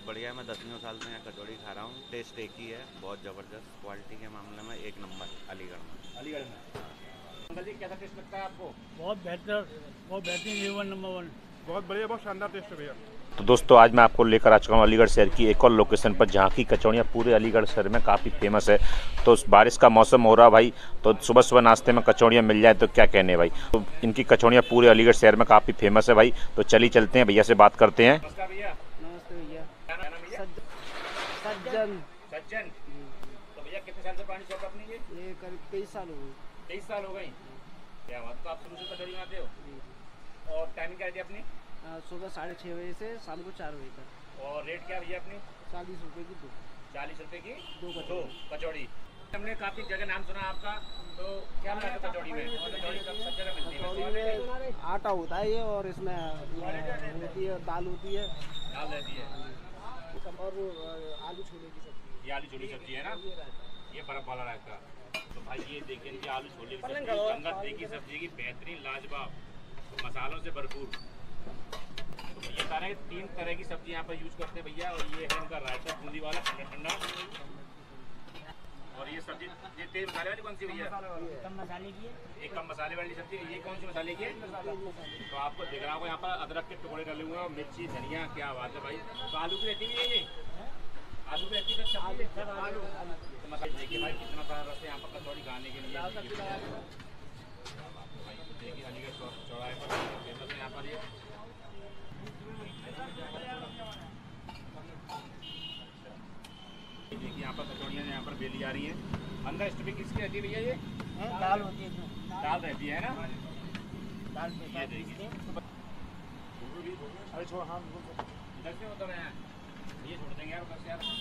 बढ़िया है। मैं 10 साल से यहाँ कचौड़ी खा रहा हूँ। टेस्ट एक ही है, बहुत ज़बरदस्त। क्वालिटी के मामले में एक नंबर अलीगढ़ में। अलीगढ़ में। अंकल जी कैसा टेस्ट लगता है आपको? बहुत बेहतर, बहुत बेहतरीन, नंबर 1। बहुत बढ़िया, बहुत शानदार टेस्ट है भैया। तो दोस्तों आज मैं आपको लेकर आ चुका हूँ अलीगढ़ शहर की एक और लोकेशन पर, जहाँ की कचौड़ियाँ पूरे अलीगढ़ शहर में काफ़ी फेमस है। तो बारिश का मौसम हो रहा भाई, तो सुबह सुबह नाश्ते में कचौड़ियाँ मिल जाए तो क्या कहने भाई। तो इनकी कचौड़ियाँ पूरे अलीगढ़ शहर में काफ़ी फेमस है भाई। तो चलिए चलते हैं, भैया से बात करते हैं। नमस्कार भैया। नमस्ते भैया। क्या नाम है भैया? सज्जन। सज्जन। तो भैया कितने साल से पुरानी शॉप अपनी ये करीब 23 साल हो गई। 23 साल हो गई। क्या बात। तो आप शुरू से कचौड़ी बनाते हो? और टाइमिंग क्या है अपनी? सुबह 6:30 बजे से शाम को 4 बजे तक। और रेट क्या भैया अपनी? 40 रुपये की 2। 40 रुपये की दो कचौड़ी। हमने काफ़ी जगह नाम सुना आपका, तो क्या बनाते हो कचौड़ी में? कचौड़ी सब जगह मिलती है? कचौड़ी में आटा होता है ये, और इसमें होती है दाल, होती है दाल रहती है, और आलू छोले की सब्जी। ये आलू छोले की सब्जी है ना, ये बर्फ वाला रहता है। तो भाई ये देखिए इनकी आलू छोले की सब्जी, गंगा की सब्जी की बेहतरीन लाजवाब, मसालों से भरपूर। तो ये सारे 3 तरह की सब्जी यहाँ पर यूज करते हैं भैया। और ये है इनका रायता बूंदी वाला ठंडा। और ये सब्जी ये तेज मसाले वाली कौन सी भैया? कम मसाले की है। एक कम मसाले वाली सब्जी। ये कौन सी मसाले की है? तो आपको दिख रहा होगा यहाँ पर अदरक के टुकड़े डाले हुए हैं और मिर्ची धनिया। क्या बात है भाई। तो आलू की रहती है ये? आलू की रहती है आलू। तो मसाले देखिए भाई कितना सारा रस है यहाँ पर कचौड़ी खाने के लिए। देखिए अलीगढ़ चौराहे पर फेमस है यहाँ पर ये। देखिए यहाँ पर कचौड़ियाँ यहाँ पर बेली जा रही हैं। अंदर स्टफिंग किसकी रहती है भैया? ये दाल होती है। दाल रहती है ना? दाल ये देखिए अरे छोड़, हाँ इधर से उधर हैं, ये छोड़ देंगे यार उधर से यार।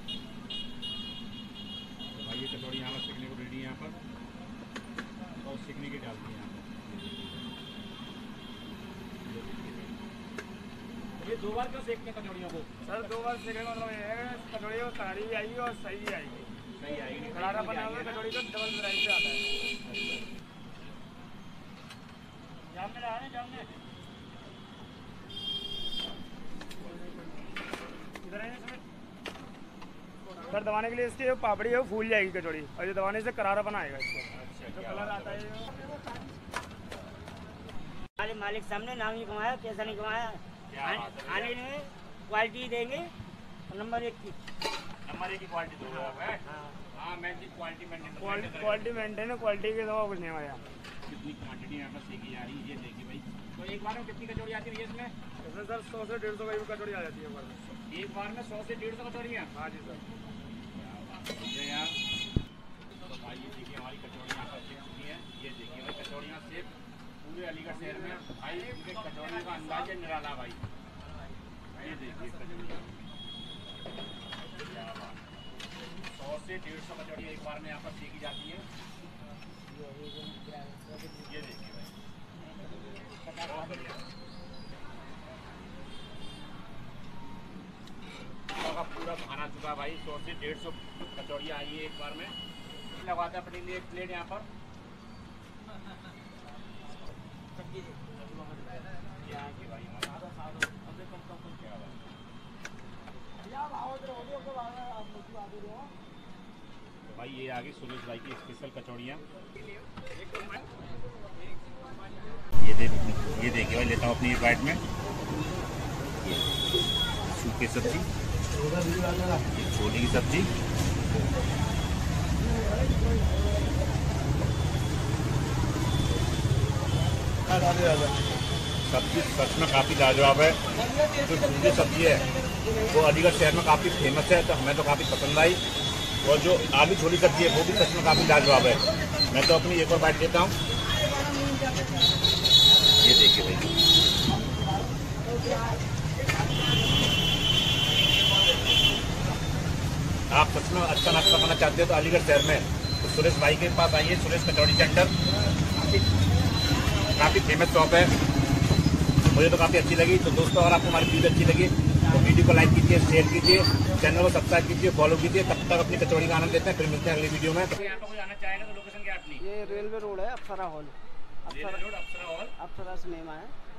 तो भाई ये कचौड़ी यहाँ पर सीखने को रेडी है यहाँ पर, और सीखने की डालती है यहाँ पर। ये 2 बार क्यों सेकते हैं कचौड़ियों को? सर 2 बार सीखने का मतलब ये है, कचौड़ी को कड़ी भी आएगी और सही भी आएगी। सही आएगी। करारा बना हुआ कचौड़ी का डबल वैरायटी से आता है। जाम में रहा है, जाम में इधर आइए सर, दबाने के लिए इसकी जो पापड़ी है वो फूल जाएगी कचौड़ी, और जो दबाने से करारा बनाएगा इसको। अच्छा, जो क्या कलर बात आता है हमारे मालिक सामने नाम नहीं कमाया, पैसा नहीं कमाया। क्या बात है भैया। खाने में क्वालिटी देंगे नंबर 1 की। नंबर 1 की क्वालिटी दोगे आप? है हाँ, मैं क्वालिटी मेंटेन क्वालिटी मेंटेन है, क्वालिटी के दवा कुछ नहीं हमारे यहाँ। कितनी क्वांटिटी यहाँ पर सीखी जा रही है ये देखिए भाई। तो एक बार में कितनी कचौड़ी आती है इसमें? इसमें सर 100 से 150 का कचौड़ी आ जाती है हमारे। एक बार में 100 से 150 कचौड़ियाँ? हाँ जी सर। यार तो भाई ये देखिए हमारी कचौड़ी यहाँ पर सीख चुकी है। ये देखिए भाई कचौड़ियाँ सिर्फ पूरे अलीगढ़ शहर में भाई इनके कचौड़ियों का अंदाज है निराला भाई। ये देखिए कचौड़ियाँ 100 से 150 कचौड़ी एक बार में यहाँ पर सीखी जाती है। ये देखिए भाई बहुत बढ़िया। का पूरा खाना चुका भाई। 100 से 150 कचौड़ियाँ आई है एक बार में। लगाते हैं अपने लिए एक प्लेट यहाँ पर। भाई ये आगे सुरेश भाई की स्पेशल कचौड़ियाँ। ये देखिए भाई लेता हूँ अपनी एक बाइट में। सूखी सब्जी, ये छोले की सब्जी, सब्जी सच में काफ़ी लाजवाब है। जो सूखी सब्जी है वो अलीगढ़ शहर में काफ़ी फेमस है, तो हमें तो काफ़ी पसंद आई। और जो आलू छोली सब्जी है वो भी सच में काफ़ी लाजवाब है। मैं तो अपनी एक और बाइट लेता हूँ। ये देखिए भाई आप सच में अच्छा नाश्ता करना चाहते हो तो अलीगढ़ शहर में तो सुरेश भाई के पास आइए। सुरेश कचौड़ी सेंटर काफ़ी फेमस शॉप है, मुझे तो काफ़ी अच्छी लगी। तो दोस्तों अगर आपको हमारी वीडियो अच्छी लगी तो वीडियो को लाइक कीजिए, शेयर कीजिए, चैनल को सब्सक्राइब कीजिए, फॉलो कीजिए। तब तक अपनी कचौड़ी का आनंद लेते हैं। फिर मिलते हैं अगली वीडियो में। यहाँ पर कोई आना चाहेगा तो लोकेशन क्या अपनी? ये रेलवे रोड है, Apsara hall. Railway road Apsara hall, Apsara cinema है।